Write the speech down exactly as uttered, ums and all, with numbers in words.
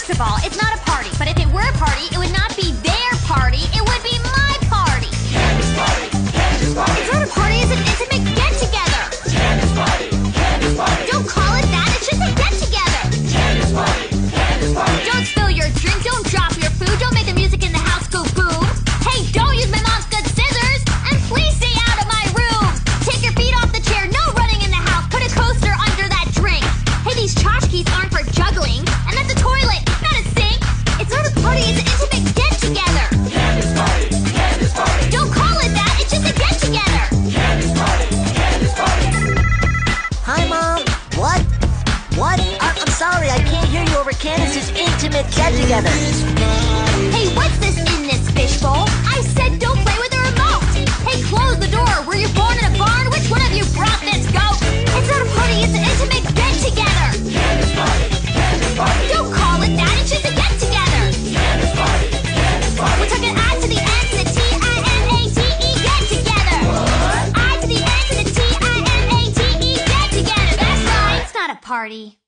First of all, it's not a party, but if it were a party, it would not be their party, it would be my party. Candace party, Candace party. It's not a party, it's an intimate get-together. Candace party, Candace party. Don't call it that, it's just a get-together. Candace party, Candace party. Don't spill your drink, don't drop your food, don't make the music in the house go boom. Hey, don't use my mom's good scissors, and please stay out of my room. Take your feet off the chair, no running in the house, put a coaster under that drink. Hey, these tchotchkes aren't for juggling, and that's a toilet, not a sink. It's not a party, it's an intimate get-together. Candace party, Candace party. Don't call it that, it's just a get-together. Candace party, Candace party. Hi, Mom. What? What? I I'm sorry, I can't hear you over Candace's intimate get-together. Hey, what's this in this fishbowl? I said don't play with the remote. Hey, close the door. Were you born in a barn? Which one of you brought this goat? It's not a party, it's an intimate get-together. Candace party, Candace party. Don't call it that, it's just a get-together. Candace party, Candace party. We're talking I to the N to the T I N A T E, get together. I to the N to the T I N A T E, get together. That's right. It's not a party.